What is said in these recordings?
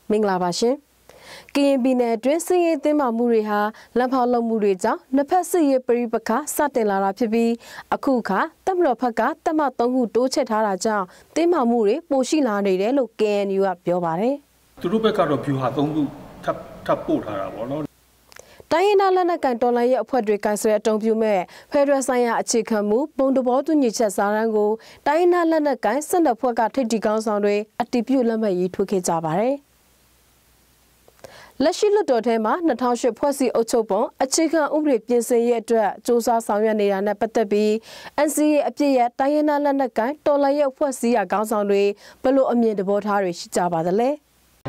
မင်္ဂလာပါရှင်။ကရင်ပြည်နယ်အတွင်းစစ်ရေးတင်းမာမှုတွေဟာလမ်းဖောက်လုပ်မှုတွေကြောင့်နှစ်ဖက်စစ်ရေးပရိပခစတင်လာတာဖြစ်ပြီးအခုခါတပ်မတော်ဘက်ကတပ်မ3ခုတိုးချဲ့ထားတာကြောင့်တင်းမာမှုတွေပိုရှိလာနေတယ်လို့ KNU ကပြောပါတယ်။သူတို့ဘက်ကတော့ view ဟာ3ခုထပ်ပို့ထားတာပေါ့နော်။တိုင်းရင်းသားလက်နက်ကိုင်တော်လှန်ရေးအဖွဲ့တွေကင်ဆယ်အတုံးပြုမဲ့ဖက်ဒရယ်ဆိုင်ရာအခြေခံမှုပုံတဘောတူညီချက်စာတမ်းကိုတိုင်းရင်းသားလက်နက်ကိုင်12ဖွဲ့ကထိပ်တီကောင်းဆောင်တွေအတည်ပြုလက်မှတ်ရေးထိုးခဲ့ကြပါတယ်။လက်ရှိလွှတ်တော်ထဲမှာ2008ဖွဲ့စည်းအုပ်ချုပ်ပုံအခြေခံဥပဒေပြင်ဆင်ရေးအတွက်စ조사ဆောင်ရွက်နေတာနဲ့ပတ်သက်ပြီး NCA အပြည့်ရဲ့တိုင်းရင်းသားလက်နက်ကိုင်တော်လှန်ရေးအဖွဲ့စည်းရာခေါင်းဆောင်တွေဘယ်လိုအမြင်သဘောထားတွေရှိကြပါသလဲ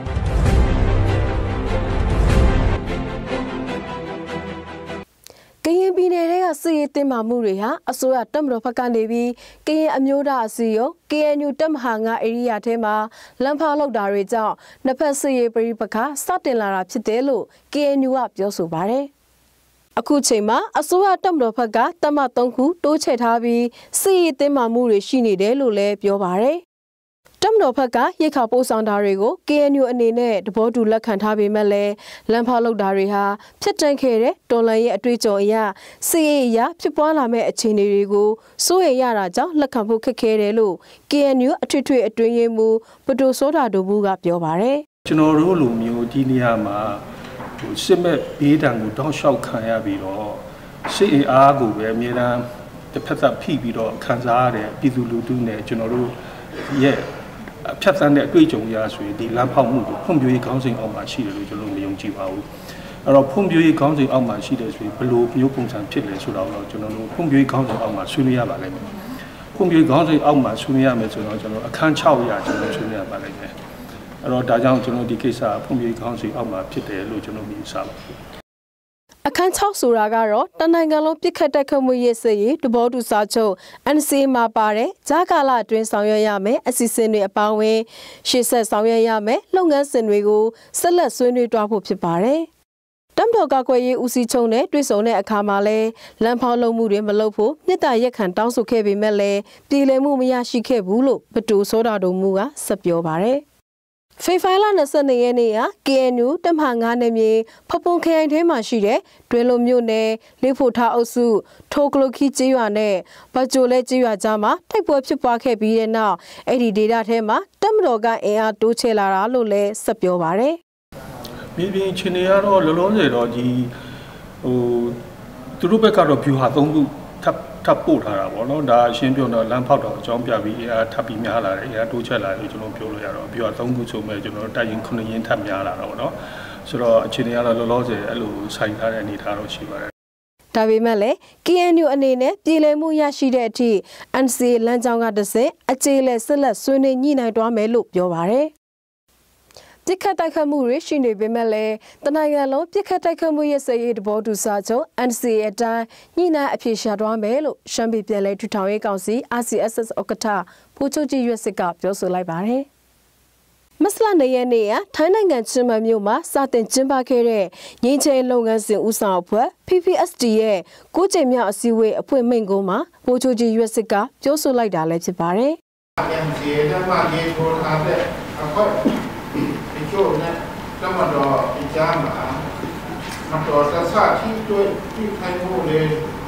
ကရင်ပြည်နယ်ကစစ်ရေးတင်းမာမှုတွေဟာအစိုးရတပ်မတော်ဘက်ကနေပြီးကရင်အမျိုးသားအစည်းအရုံး KNU တပ်မဟာ9ဧရိယာထဲမှာလမ်းဖောက်လုပ်တာတွေကြောင့်နှစ်ဖက်စစ်ရေးပရိပခစတင်လာတာဖြစ်တယ်လို့ KNU ကပြောဆိုပါတယ်။အခုချိန်မှာအစိုးရတပ်မတော်ဘက်ကတပ်မ3ခုတိုးချဲ့ထားပြီးစစ်ရေးတင်းမာမှုတွေရှိနေတယ်လို့လည်းပြောပါတယ်။တပ်မတော်ဘက်ကရိတ်ခါပို့ဆောင်တာတွေကို KNU အနေနဲ့သဘောတူလက်ခံထားပေမဲ့လည်းလမ်းဖောက်လုပ်တာတွေဟာဖြစ်တန့်ခဲ့တဲ့တော်လှန်ရေးအတွေ့အကြုံအရစစ်ရေးအရာဖြစ်ပွားလာမဲ့အခြေအနေတွေကိုစိုးရိမ်ရတာကြောင့်လက်ခံဖို့ခက်ခဲတယ်လို့ KNU အထွေထွေအတွင်းရေးမှူးပတိုစောတာတို့ကပြောပါတယ်ကျွန်တော်တို့လူမျိုးဒီနေရာမှာစစ်မဲ့ဘေးဒဏ်ကိုတောက်လျှောက်ခံရပြီးတော့စစ်အားကိုပဲအများအားတစ်ဖက်သက်ဖိပြီးတော့ခံစားရတဲ့ပြည်သူလူထုနဲ့ကျွန်တော်တို့ရဲ့ဖြတ်သန်းတဲ့အတွေ့အကြုံရဆိုရင်ဒီလမ်းဖောက်မှုကိုဖွံ့ဖြိုးရေးခေါင်းစဉ်အောက်မှာရှိတယ်လို့ကျွန်တော်မယုံကြည်ပါဘူးအဲ့တော့ဖွံ့ဖြိုးရေးခေါင်းစဉ်အောက်မှာရှိတယ်ဆိုရင်ဘယ်လိုမျိုးပုံစံဖြစ်လဲဆိုတော့ကျွန်တော်တို့ဖွံ့ဖြိုးရေးခေါင်းစဉ်အောက်မှာဆွေးနွေးရပါလိမ့်မယ်ဖွံ့ဖြိုးရေးခေါင်းစဉ်အောက်မှာဆွေးနွေးရမယ်ဆိုတော့ကျွန်တော်အခန်း6ရာကျွန်တော်ဆွေးနွေးရပါလိမ့်မယ်အဲ့တော့ဒါကြောင့်ကျွန်တော်ဒီကိစ္စဖွံ့ဖြိုးရေးခေါင်းစဉ်အောက်မှာဖြစ်တယ်လို့ကျွန်တော်မြင်ဆပါတယ်အခန်း6ဆိုတာကတော့တနိုင်ငံလုံးပြစ်ခတ်တိုက်ခတ်မှုရေးစရေးတဘောတူစာချုပ် NCA မှာပါတဲ့ဂျာကာလအတွင်းဆောင်ရွက်ရမယ်အစီအစဉ်တွေအပေါင်းဝင်ရှေ့ဆက်ဆောင်ရွက်ရမယ်လုပ်ငန်းစဉ်တွေကိုဆက်လက်ဆွေးနွေးသွားဖို့ဖြစ်ပါတယ်။တမ်တော်ကကွယ်ရေးဦးစီးချုပ်နဲ့တွေ့ဆုံတဲ့အခါမှာလဲလမ်းဖောက်လုပ်မှုတွေမလုပ်ဖို့မြစ်တာရက်ခံတောင်းဆိုခဲ့ပေမဲ့လည်းပြည်လည်မှုမရရှိခဲ့ဘူးလို့ပတူစောတာတို့ကဆက်ပြောပါတယ်ဖေဖော်ဝါရီ22ရက်နေ့က KNU တပ်မဟာ9နယ်မြေဖပွန်ခရိုင်ထဲမှာရှိတဲ့တွဲလုံးမြို့နယ်လေးဖို့ထားအုပ်စုထိုကလိုခီကျေးရွာနဲ့ဘဂျိုလဲကျေးရွာကြားမှာတိုက်ပွဲဖြစ်ပွားခဲ့ပြီးတဲ့နောက်အဲ့ဒီဒေသထဲမှာတပ်မတော်ကအင်အားတိုးချဲ့လာတာလို့လည်းဆက်ပြောပါတယ်။မြေပြင်အခြေအနေကတော့လောလောဆယ်တော့ဒီသူတို့ဘက်ကတော့ view ဟာ3ခုထပ်ပို့ထားတာပေါ့နော်ဒါအရှင်းပြောတော့လမ်းဖောက်တော့အကြောင်းပြပြီးထပ်ပြီးများလာတယ်တိုးချဲ့လာတယ်လို့ကျွန်တော်ပြောလို့ရတော့ပြီးတော့3ခုဆိုမဲ့ကျွန်တော်တိုက်ရင်9ရင်းထပ်များလာတော့နော်ဆိုတော့အခြေအနေကတော့လောလောဆယ်အဲ့လိုဆိုင်ထားတဲ့အနေအထားတော့ရှိပါတယ်ဒါပေမဲ့လည်း KNU အနေနဲ့ပြည်လည်မှုရရှိတဲ့အထိ NCA လမ်းကြောင်းကတစ်ဆင့်အခြေလဲဆက်လက်ဆွေးနွေးညှိနှိုင်းသွားမယ်လို့ပြောပါတယ်ပြစ်ခတ်တိုက်ခတ်မှုတွေရှိနေပေမဲ့လည်းတနိုင်ငံလုံးပြစ်ခတ်တိုက်ခတ်မှုရဲ့စရေးတဘောတူစာချုပ် NCA အတိုင်းညှိနှိုင်းအဖြေရှာသွားမယ်လို့ရှမ်းပြည်ပြည်လဲထူထောင်ရေးကောင်စီ RCSS ဥက္ကဋ္ဌဖိုးချုပ်ကြီးရွက်စစ်ကပြောဆိုလိုက်ပါတယ်မစလာနေရနေ့ကထိုင်းနိုင်ငံချင်းမမြို့မှာစတင်ကျင်းပခဲ့တဲ့ငင်းချင်းလုပ်ငန်းစဉ်ဦးဆောင်အဖွဲ့ PPSD ရဲ့9ကြိမ်မြောက်အစည်းအဝေးအဖွဲ့မိန့်ခွန်းမှာဖိုးချုပ်ကြီးရွက်စစ်ကပြောဆိုလိုက်တာလည်းဖြစ်ပါတယ် NCA နဲ့မှရေးထိုးထားတဲ့အဖွဲ့ဒီကျိုးနဲ့တမတော်အကြမ်းမှာမတော်တဆထိတွေ့ထိခိုက်မှုတွေ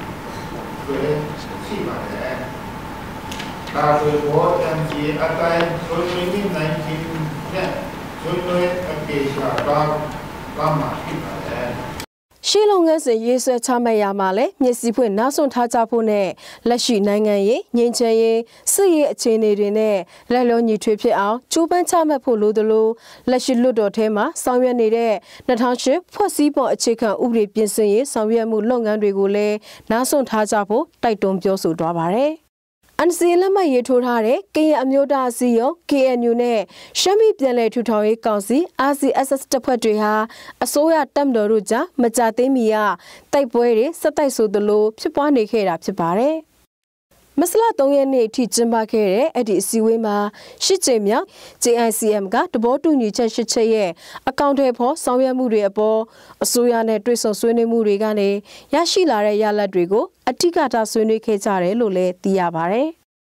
ရှိပါတယ်ဒါဆိုတော့ NCA အတိုင်းဆိုရင်19နဲ့ဆိုရင်အပြေရှာတော့မှာရှိပါတယ်ရှေးလုပ်ငန်းစဉ်ရေးဆွဲချမှတ်ရမှာလဲမျက်စိဖွင့်နောက်ဆုံးထားကြဖို့နဲ့လက်ရှိနိုင်ငံရေးငြိမ်းချမ်းရေးစစ်ရေးအခြေအနေတွေနဲ့လက်လုံးညီထွေဖြစ်အောင်ကြိုးပမ်းချမှတ်ဖို့လိုသလိုလက်ရှိလွှတ်တော်ထဲမှာဆောင်ရွက်နေတဲ့2008ဖွဲ့စည်းပုံအခြေခံဥပဒေပြင်ဆင်ရေးဆောင်ရွက်မှုလုပ်ငန်းတွေကိုလည်းနောက်ဆုံးထားကြဖို့တိုက်တွန်းပြောဆိုသွားပါတယ်NCA လက်မှတ်ရေးထိုးထားတဲ့ကရင်အမျိုးသားအစည်းအရုံး KNU နဲ့ရှမ်းပြည်ပြည်လဲထူထောင်ရေးကောင်စီ RCSS တပ်ဖွဲ့တွေဟာအစိုးရတပ်မတော်တို့ကြားမကြသေးမီကတိုက်ပွဲတွေဆက်တိုက်ဆိုသလိုဖြစ်ပွားနေခဲ့တာဖြစ်ပါတယ်။မစလ3ရက်နေ့အထိကျင်းပခဲ့တဲ့အဲ့ဒီအစည်းအဝေးမှာ8ကြိမ်မြောက် JICM ကတဘောတူညီချက်8ချက်ရဲ့အကောင့်ထဲပေါ်ဆောင်ရွက်မှုတွေအပေါ်အစိုးရနဲ့တွေ့ဆုံဆွေးနွေးမှုတွေကနေရရှိလာတဲ့ရလဒ်တွေကိုအထူးကထားဆွေးနွေးခဲ့ကြတယ်လို့လည်းသိရပါတယ်။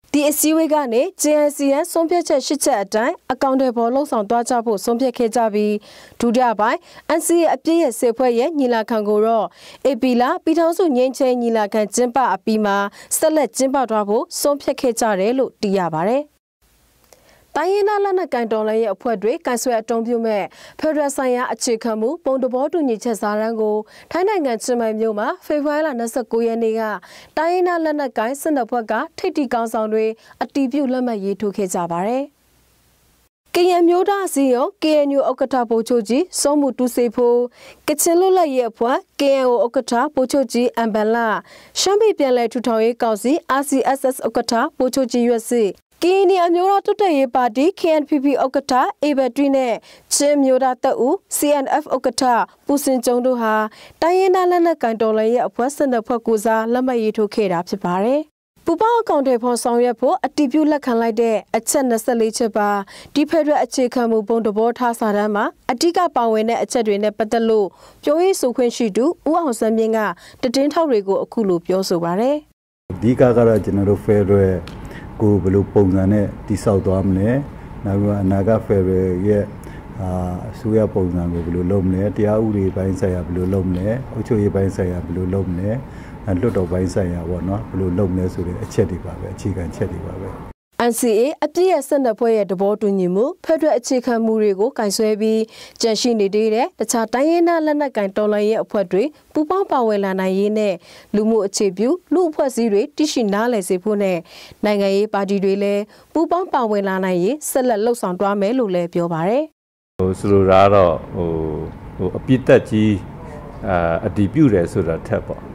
ဒီအစည်းအဝေးကနေ JNCN ဆုံးဖြတ်ချက်၈ချက်အတိုင်းအကောင့်တွေပေါ်လှုပ်ဆောင်သွားကြဖို့ဆုံးဖြတ်ခဲ့ကြပြီးဒုတိယပိုင်း NCA အပြည့်ရဲ့စေဖွဲ့ရဲ့ညီလာခံကိုတော့ AP လာပြည်ထောင်စုငြိမ်းချမ်းညီလာခံကျင်းပအပြီးမှာဆက်လက်ကျင်းပသွားဖို့ဆုံးဖြတ်ခဲ့ကြတယ်လို့သိရပါတယ်။တိုင်းရင်းသားလက်နက်ကိုင်တော်လှန်ရေးအဖွဲ့တွေကင်ဆွဲအတုံးပြုမဲ့ဖက်ဒရယ်ဆိုင်ရာအခြေခံမှုပုံသဘောတူညီချက်စာတမ်းကိုထိုင်းနိုင်ငံချင်းမိုင်မြို့မှာဖေဖော်ဝါရီလ29ရက်နေ့ကတိုင်းရင်းသားလက်နက်ကိုင်စစ်တပ်ဖွဲ့ကထိပ်တီကောင်းဆောင်တွေအတီးပြုလက်မှတ်ရေးထိုးခဲ့ကြပါတယ်။ကရင်မျိုးသားအစည်းအရုံး KNU ဥက္ကဋ္ဌဗိုလ်ချုပ်ကြီးစောမှုတူစေဖို့ကချင်လွတ်လပ်ရေးအဖွဲ့ KNO ဥက္ကဋ္ဌဗိုလ်ချုပ်ကြီးအမ်ဘန်လာရှမ်းပြည်ပြည်လဲထူထောင်ရေးကောင်စီ RCSS ဥက္ကဋ္ဌဗိုလ်ချုပ်ကြီးရွက်စစ် KNI အမျိုးသားတိုးတက်ရေးပါတီ KNPP ဥက္ကဋ္ဌအေဘက်တွီနဲ့ချင်းမျိုးသားတပ်ဦး CNF ဥက္ကဋ္ဌပူစင်ကျုံတို့ဟာတိုင်းရင်းသားလက်နက်ကိုင်တော်လှန်ရေးအဖွဲ့စစ်တပ်ဖွဲ့ကိုစားလက်မှတ်ရေးထိုးခဲ့တာဖြစ်ပါတယ်။ပူပေါင်းအကောင့်တွေဖော်ဆောင်ရွက်ဖို့အတည်ပြုလက်ခံလိုက်တဲ့အချက်24ချက်ပါဒီဖက်ဒရယ်အခြေခံမှုပုံသဘောထားစာတမ်းမှာအဓိကပါဝင်တဲ့အချက်တွေနဲ့ပတ်သက်လို့ပြောရေးဆိုခွင့်ရှိသူဦးအောင်စံမြင့်ကတည်င်းထောက်တွေကိုအခုလိုပြောဆိုပါတယ်။အဓိကကတော့ကျွန်တော်တို့ဖက်ဒရယ်ကိုဘယ်လိုပုံစံနဲ့တိဆောက်သွားမလဲနောက်ပြီးအနာဂတ်ဖက်ဒရယ်ရဲ့အစိုးရပုံစံကိုဘယ်လိုလုပ်မလဲတရားဥပဒေပိုင်းဆိုင်ရာဘယ်လိုလုပ်မလဲအုပ်ချုပ်ရေးပိုင်းဆိုင်ရာဘယ်လိုလုပ်မလဲလွှတ်တော်ပိုင်းဆိုင်ရာပေါ့နော်ဘယ်လိုလုပ်မလဲဆိုတဲ့အချက်တွေပါပဲအခြေခံချက်တွေပါပဲ NCA အပြည့်ရဲ့စစ်တပ်ဖွဲ့ရဲ့သဘောတူညီမှုဖက်ဒရယ်အခြေခံမှုတွေကိုကင်ဆယ်ပြီးကြန့်ရှိနေတဲ့တခြားတိုင်းရင်းသားလက်နက်ကိုင်တော်လှန်ရေးအဖွဲ့တွေပူးပေါင်းပါဝင်လာနိုင်ရေးနဲ့လူမှုအခြေပြုလူအဖွဲ့အစည်းတွေတရှိနားလည်စေဖို့နဲ့နိုင်ငံရေးပါတီတွေလည်းပူးပေါင်းပါဝင်လာနိုင်ရေးဆက်လက်လှုပ်ဆောင်သွားမယ်လို့လည်းပြောပါတယ်။ဆိုလိုတာတော့အပြစ်တက်ကြီးအတည်ပြုတယ်ဆိုတာထက်ပေါ့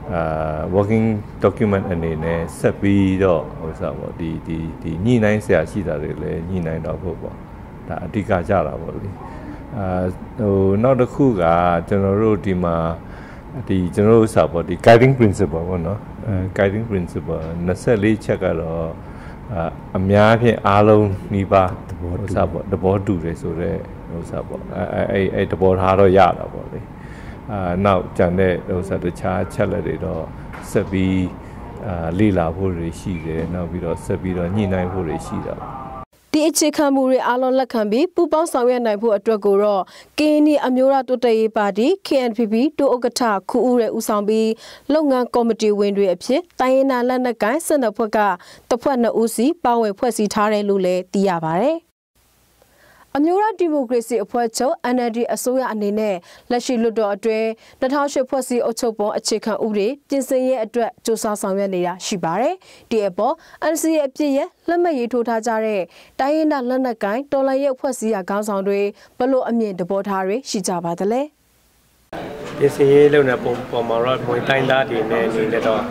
working document အနေနဲ့ဆက်ပြီးတော့ဒီညှိနှိုင်းဆရာရှိတာတွေလည်းညှိနှိုင်းတော့ဖို့ပေါ့ဒါအဓိကကြတာပေါ့လေနောက်တစ်ခုကကျွန်တော်တို့ဒီမှာကျွန်တော်တို့စာပေါ့ဒီ guiding principle ပေါ့နော်guiding principle 24ချက်ကတော့အများဖြင့်အားလုံးနှီးပါသဘောတူတယ်ဆိုတော့ပေါ့အဲ့သဘောထားတော့ရတာပေါ့လေနောက်ကျန်တဲ့တခြားချက်လက်တွေတော့ဆက်ပြီးလေ့လာဖို့တွေရှိတယ်နောက်ပြီးတော့ဆက်ပြီးတော့ညှိနှိုင်းဖို့တွေရှိတာဒီအခြေခံမှုတွေအားလုံးလက်ခံပြီးပူးပေါင်းဆောင်ရွက်နိုင်ဖို့အတွက်ကိုတော့ KNI အမျိုးသားတိုးတက်ရေးပါတီ KNPP ဒုဥက္ကဋ္ဌခူဦးရဲ့ဦးဆောင်ပြီးလုပ်ငန်းကော်မတီဝင်တွေအဖြစ်တိုင်းရင်းသားလက်နက်ကိုင်စစ်တပ်ဖွဲ့ကတပ်ဖွဲ့2ဦးစီပါဝင်ဖွဲ့စည်းထားတယ်လို့လည်းသိရပါတယ်အမျိုးသားဒီမိုကရေစီအဖွဲ့ချုပ် NLD အစိုးရအနေနဲ့လက်ရှိလွှတ်တော်အတွင်း2008ဖွဲ့စည်းအုပ်ချုပ်ပုံအခြေခံဥပဒေပြင်ဆင်ရေးအတွက်စ조사ဆောင်ရွက်နေတာရှိပါတယ်။ဒီအပေါ် NCA အပြည့်ရဲ့လက်မှတ်ရေးထိုးထားကြတဲ့တိုင်းရင်းသားလက်နက်ကိုင်တော်လှန်ရေးအဖွဲ့အစည်းခေါင်းဆောင်တွေဘလို့အမြင်တဘောထားတွေရှိကြပါသလဲ။ပြင်ဆင်ရေးလုပ်တဲ့ပုံမှာတော့ဝင်တိုင်းသားတွေနဲ့နေနေတော့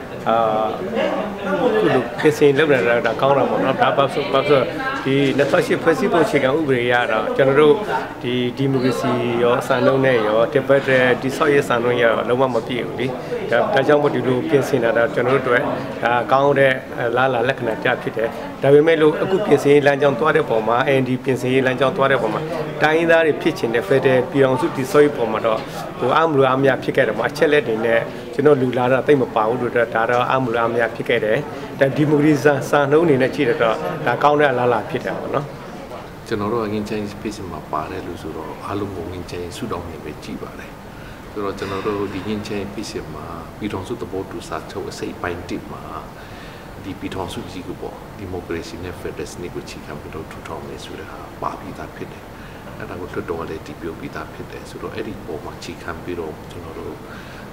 ခုလိုပြင်ဆင်လုပ်နေတာဒါကောင်းတာပေါ့နော်ဒါပတ်ဆိုဒီ2008ဖွဲ့စည်းပုံအခြေခံဥပဒေရတာကျွန်တော်တို့ဒီမိုကရေစီရောစံနှုန်းနဲ့ရောဒီဘက်ဒီဆော့ရေးစံနှုန်းရတော့လုံးဝမပြည့်ဘူးလေဒါကြောင့်မို့ဒီလိုပြင်ဆင်တာကျွန်တော်တို့အတွက်ဒါကောင်းတဲ့လာလက္ခဏာပြဖြစ်တယ်ဒါပေမဲ့လို့အခုပြင်ဆင်ရေးလမ်းကြောင်းသွားတဲ့ပုံမှာ ND ပြင်ဆင်ရေးလမ်းကြောင်းသွားတဲ့ပုံမှာတိုင်းရင်းသားတွေဖြစ်ချင်တဲ့ဖက်ဒရယ်ပြည်အောင်စုဒီဆော့ရေးပုံမှာတော့အမှုအများဖြစ်ခဲ့တယ်မှာအချက်လက်တွေနဲ့ကျွန်တော်လူလာတာတိတ်မပါဘူးလို့ဒါတော့အမှုအများဖြစ်ခဲ့တယ်ဒါဒီမိုကရေစီစံနှုန်းအနေနဲ့ကြည့်တော့ဒါကောင်းတဲ့အလားအလာဖြစ်တယ်ပေါ့နော်ကျွန်တော်တို့ငင်းချင်း space မှာပါတယ်လို့ဆိုတော့အားလုံးကိုငင်းချင်းစုတောင်းနေပဲကြည့်ပါတယ်ဆိုတော့ကျွန်တော်တို့ဒီငင်းချင်း space မှာပြည်ထောင်စုသဘောတူစာချုပ်အစိပ်ပိုင်း1မှာဒီပြည်ထောင်စုကြီးကိုပေါ့ဒီမိုကရေစီနဲ့ဖက်ဒရယ်စနစ်ကိုချီခံပြီးတော့ထူထောင်နေဆိုတဲ့ဟာပါပြီးသားဖြစ်တယ်အဲ့ဒါကိုလွှတ်တော်လည်းတည်ပြုပြီးသားဖြစ်တယ်ဆိုတော့အဲ့ဒီပုံမှာချီခံပြီးတော့ကျွန်တော်တို့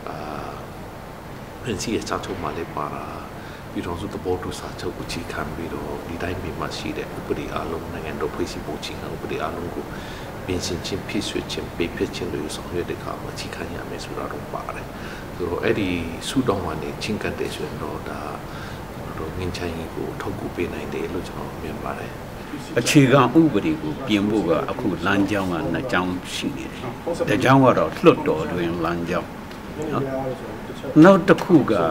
NCA စာချုပ်မှာလည်းပါတာပြည်ထောင်စုသဘောတူစာချုပ်ကိုချီခံပြီးတော့ဒီတိုင်းမှာရှိတဲ့ဥပဒေအလုံးနိုင်ငံတော်ဖွဲ့စည်းပုံချီခံဥပဒေအလုံးကိုပြင်ဆင်ခြင်းဖြစ်ဆွေးခြင်းပေးဖြစ်ခြင်းတွေဆောင်ရွက်တဲ့အခါမှာချီခံရမယ်ဆိုတာတော့ပါတယ်ဆိုတော့အဲ့ဒီစုတောင်းကနေချင်းကတ်တယ်ဆိုရင်တော့ဒါတို့ငင်းချိုင်းကိုထောက်ကူပေးနိုင်တယ်လို့ကျွန်တော်မြင်ပါတယ်အခြေခံဥပဒေကိုပြင်ဖို့ကအခုလမ်းကြောင်းကနှစ်ကြောင်းရှိနေတယ်။တစ်ကြောင်းကတော့လွှတ်တော်တွင်လမ်းကြောင်းနော်။နောက်တစ်ခုက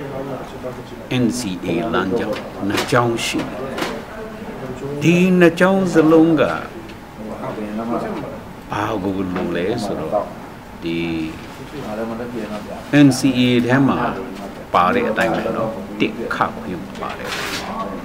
NCA လမ်းကြောင်းနှစ်ကြောင်းရှိတယ်။ဒီနှစ်ကြောင်းစလုံးကဘာကိုလို့လဲဆိုတော့ဒီ NCA ထဲမှာပါတဲ့အတိုင်းပဲနော်တစ်ခါခွင့်ပါတယ်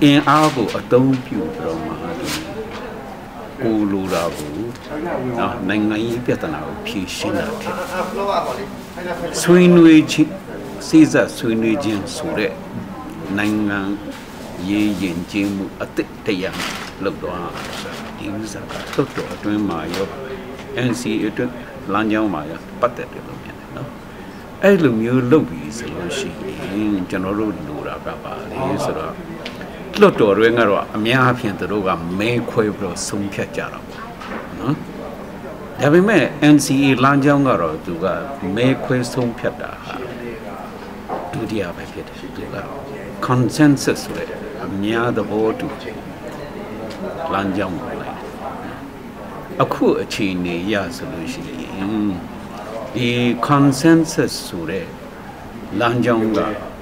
inအားကိုအသုံးပြုပြီးတော့မှကိုလိုတာကိုနိုင်ငံရေးပြဿနာကိုဖြေရှင်းတာတဲ့ဆွေးနွေးခြင်းစိစက်ဆွေးနွေးခြင်းဆိုတဲ့နိုင်ငံရေးရင်ကျင်းမှုအသစ်တရားလောက်တော့ဒီဥစ္စာကတော်တော်အတွင်းမှာရော NCA အတွက်လမ်းကြောင်းမှာရောပတ်သက်တယ်လို့မြင်တယ်နော်အဲ့လိုမျိုးလုပ်ပြီးဆိုလို့ရှိရင်ကျွန်တော်တို့လိုတာကပါလေဆိုတော့လွတ်တော်တွေကတော့အများအပြားသူတို့ကမဲခွဲပြီးတော့ဆုံးဖြတ်ကြတာပေါ့နော်ဒါပေမဲ့ NCA လမ်းကြောင်းကတော့သူကမဲခွဲဆုံးဖြတ်တာဟာဒုတိယပဲဖြစ်တယ်သူက consensus ဆိုတဲ့အများသဘောတူလမ်းကြောင်းကိုလိုက်အခုအခြေအနေရဆိုလို့ရှိရင်ဒီ consensus ဆိုတဲ့လမ်းကြောင်းက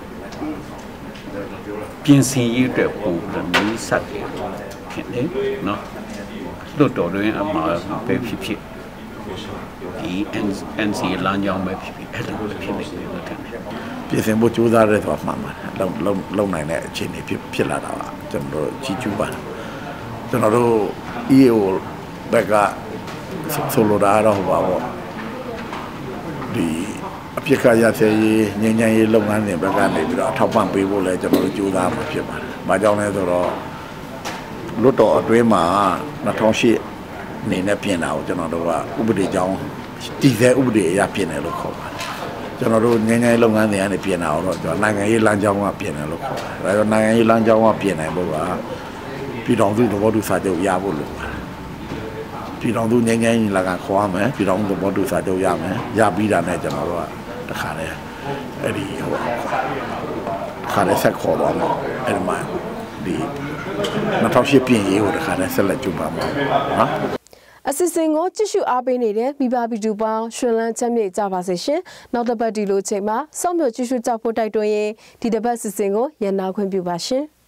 ပြင်ဆင်ရေးအတွက်ပုံစံမျိုးဆက်တယ်ဖြစ်တယ်နော်လွတ်တော်တွင်အမှားပဲဖြစ်ဖြစ်ဒီ NCA လမ်းကြောင်းပဲဖြစ်ဖြစ်အဲ့လိုဖြစ်နေတယ်လို့ထင်တယ်ပြင်ဆင်ဖို့ကြိုးစားရဲဆိုတာမှန်ပါတယ်လုံနိုင်တဲ့အခြေအနေဖြစ်လာတာပါကျွန်တော်တို့ကြီးကျူးပါကျွန်တော်တို့ EAO ဘက်ကဆိုလိုတာတော့ဟောပါပေါ့ဒီအပြစ်ကရသေးရေးငြိမ်းချမ်းရေးလုပ်ငန်းတွေဘက်ကနေပြီးတော့အထောက်ပံ့ပေးဖို့လဲကျွန်တော်တို့ကြိုးစားမှာဖြစ်ပါတယ်။ဘာကြောင့်လဲဆိုတော့လွတ်တော်အတွင်းမှာ2008နေနဲ့ပြင်တာကိုကျွန်တော်တို့ကဥပဒေကြောင်းတည်ဆဲဥပဒေအရပြင်တယ်လို့ခေါ်ပါတယ်။ကျွန်တော်တို့ငြိမ်းချမ်းရေးလုပ်ငန်းတွေကနေပြင်တာတော့ကျွန်တော်နိုင်ငံရေးလမ်းကြောင်းကပြင်တယ်လို့ခေါ်ပါတယ်။ဒါကြောင့်နိုင်ငံရေးလမ်းကြောင်းကပြင်နိုင်ဖို့ကပြည်တော်စုသဘောတူစာချုပ်ရဖို့လိုပါတယ်။ပြည်တော်စုငြိမ်းချမ်းရေးလာကခေါ်ရမယ်ပြည်တော်စုသဘောတူစာချုပ်ရမယ်ရပြီးတာနဲ့ကျွန်တော်တို့ကတခါလေအဲ့ဒီဟိုခါလေးဆက်ခေါ်တော့မှာအဲ့ဒီမှာဒီ2008ပြင်ရေးကိုတခါလေးဆက်လက်ကြိုးပမ်းပါနော်အစစ်စင်ကိုကြည့်ရှုအားပေးနေတဲ့မိဘပြည်သူပေါင်းရှင်လန်းချမ်းမြေ့ကြပါစေရှင်နောက်တစ်ပတ်ဒီလိုချိန်မှာစောင့်မျှော်ကြည့်ရှုကြဖို့တိုက်တွန်းရင်ဒီတစ်ပတ်စစ်စင်ကိုရန်နာခွင့်ပြုပါရှင်